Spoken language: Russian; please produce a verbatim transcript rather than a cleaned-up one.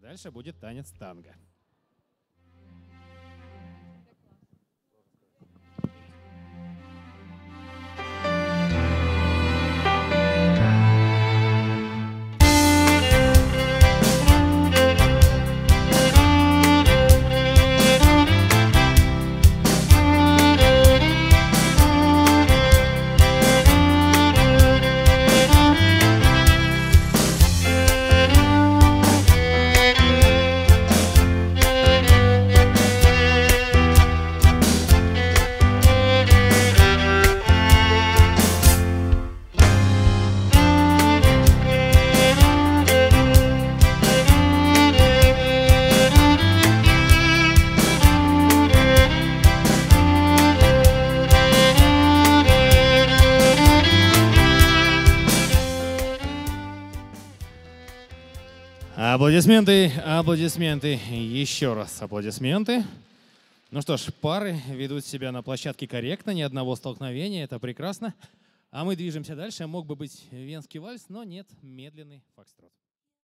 дальше будет танец танго. Аплодисменты, аплодисменты, еще раз аплодисменты. Ну что ж, пары ведут себя на площадке корректно, ни одного столкновения, это прекрасно. А мы движемся дальше. Мог бы быть венский вальс, но нет, медленный фокстрот.